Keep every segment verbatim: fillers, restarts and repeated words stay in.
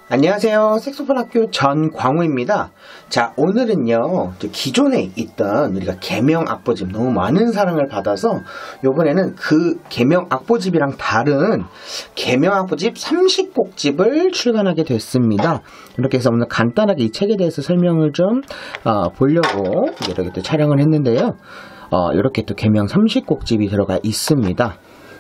안녕하세요. 색소폰 학교 전광우입니다. 자, 오늘은요, 기존에 있던 우리가 개명 악보집 너무 많은 사랑을 받아서 요번에는 그 개명 악보집이랑 다른 개명 악보집 삼십 곡집을 출간하게 됐습니다. 이렇게 해서 오늘 간단하게 이 책에 대해서 설명을 좀 어, 보려고 이렇게 또 촬영을 했는데요. 어, 이렇게 또 개명 삼십 곡집이 들어가 있습니다.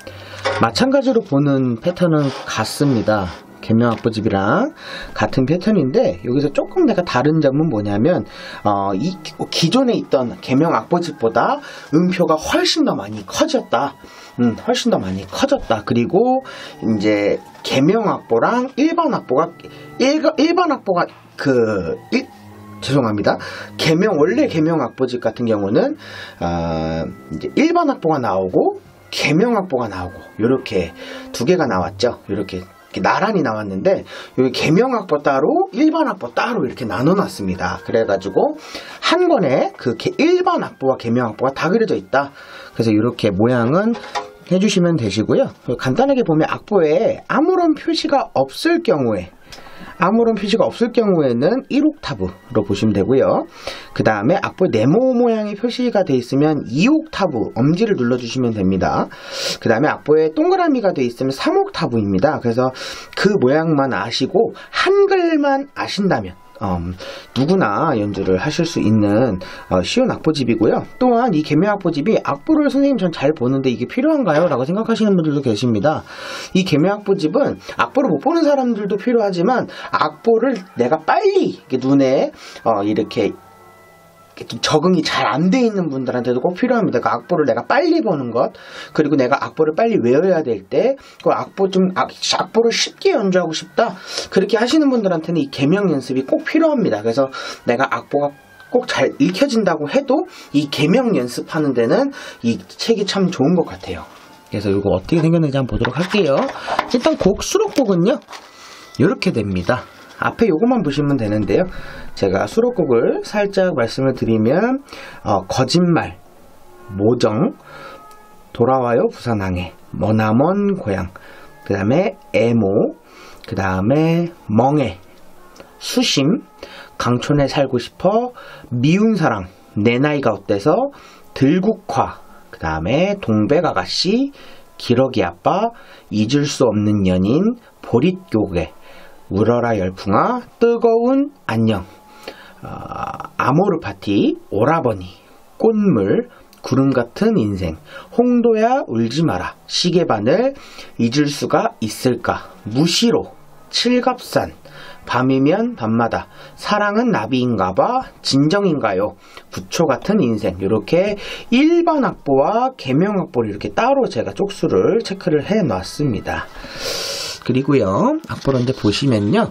마찬가지로 보는 패턴은 같습니다. 개명 악보집이랑 같은 패턴인데 여기서 조금 내가 다른 점은 뭐냐면 어, 이 기존에 있던 개명 악보집보다 음표가 훨씬 더 많이 커졌다. 음, 훨씬 더 많이 커졌다. 그리고 이제 개명 악보랑 일반 악보가 일, 일반 악보가 그 일, 죄송합니다. 개명 원래 개명 악보집 같은 경우는 어, 이제 일반 악보가 나오고 개명 악보가 나오고 이렇게 두 개가 나왔죠. 이렇게 나란히 나왔는데 여기 개명 악보 따로 일반 악보 따로 이렇게 나눠 놨습니다. 그래가지고 한 권에 그 일반 악보와 개명 악보가 다 그려져 있다. 그래서 이렇게 모양은 해주시면 되시고요. 간단하게 보면 악보에 아무런 표시가 없을 경우에 아무런 표시가 없을 경우에는 일 옥타브로 보시면 되고요. 그 다음에 악보에 네모 모양의 표시가 되어 있으면 이 옥타브 엄지를 눌러주시면 됩니다. 그 다음에 악보에 동그라미가 되어 있으면 삼 옥타브입니다. 그래서 그 모양만 아시고 한글만 아신다면 어, 누구나 연주를 하실 수 있는 어, 쉬운 악보집이고요. 또한 이 개명 악보집이 악보를 선생님 전 잘 보는데 이게 필요한가요? 라고 생각하시는 분들도 계십니다. 이 개명 악보집은 악보를 못 보는 사람들도 필요하지만 악보를 내가 빨리 눈에 어, 이렇게 좀 적응이 잘 안 돼 있는 분들한테도 꼭 필요합니다. 그 악보를 내가 빨리 보는 것, 그리고 내가 악보를 빨리 외워야 될 때, 그 악보 좀, 악, 악보를 쉽게 연주하고 싶다. 그렇게 하시는 분들한테는 이 개명 연습이 꼭 필요합니다. 그래서 내가 악보가 꼭 잘 읽혀진다고 해도 이 개명 연습하는 데는 이 책이 참 좋은 것 같아요. 그래서 이거 어떻게 생겼는지 한번 보도록 할게요. 일단 곡 수록곡은요, 이렇게 됩니다. 앞에 요것만 보시면 되는데요. 제가 수록곡을 살짝 말씀을 드리면 어, 거짓말, 모정, 돌아와요 부산항에, 머나먼 고향, 그 다음에 애모, 그 다음에 멍해, 수심, 강촌에 살고 싶어, 미운 사랑, 내 나이가 어때서, 들국화, 그 다음에 동백아가씨, 기러기 아빠, 잊을 수 없는 연인, 보릿교계, 울어라 열풍아, 뜨거운 안녕, 어, 아모르 파티, 오라버니, 꽃물, 구름 같은 인생, 홍도야 울지 마라, 시계바늘, 잊을 수가 있을까, 무시로, 칠갑산, 밤이면 밤마다, 사랑은 나비인가봐, 진정인가요, 부초 같은 인생. 이렇게 일반 악보와 개명 악보를 이렇게 따로 제가 쪽수를 체크를 해 놨습니다. 그리고요, 악보를 이제 보시면요,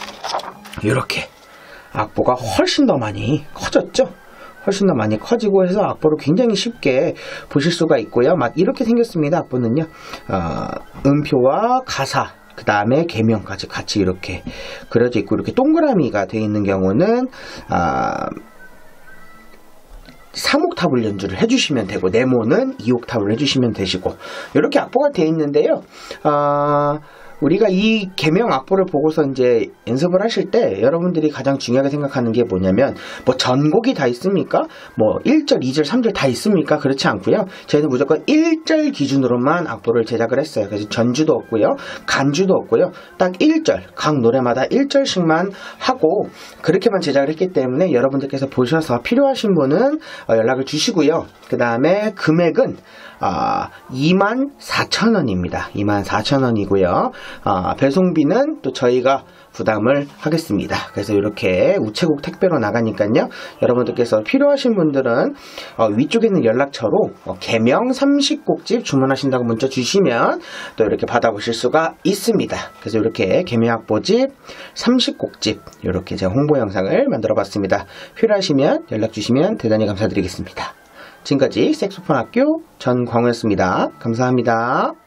이렇게 악보가 훨씬 더 많이 커졌죠. 훨씬 더 많이 커지고 해서 악보를 굉장히 쉽게 보실 수가 있고요. 막 이렇게 생겼습니다. 악보는요, 어, 음표와 가사, 그 다음에 개명까지 같이 이렇게 그려져 있고, 이렇게 동그라미가 되어 있는 경우는 어, 삼 옥타브를 연주를 해주시면 되고, 네모는 이 옥타브를 해주시면 되시고, 이렇게 악보가 되어 있는데요. 어, 우리가 이 개명 악보를 보고서 이제 연습을 하실 때 여러분들이 가장 중요하게 생각하는 게 뭐냐면, 뭐 전곡이 다 있습니까? 뭐 일 절, 이 절, 삼 절 다 있습니까? 그렇지 않고요. 저희는 무조건 일 절 기준으로만 악보를 제작을 했어요. 그래서 전주도 없고요, 간주도 없고요. 딱 일 절, 각 노래마다 일 절씩만 하고 그렇게만 제작을 했기 때문에 여러분들께서 보셔서 필요하신 분은 연락을 주시고요. 그 다음에 금액은 어, 이만 사천 원입니다. 이만 사천 원이고요. 어, 배송비는 또 저희가 부담을 하겠습니다. 그래서 이렇게 우체국 택배로 나가니까요. 여러분들께서 필요하신 분들은 어, 위쪽에 있는 연락처로 어, 개명 삼십 곡집 주문하신다고 문자 주시면 또 이렇게 받아보실 수가 있습니다. 그래서 이렇게 개명 악보집 삼십 곡집 이렇게 제가 홍보 영상을 만들어 봤습니다. 필요하시면 연락 주시면 대단히 감사드리겠습니다. 지금까지 색소폰 학교 전광우였습니다. 감사합니다.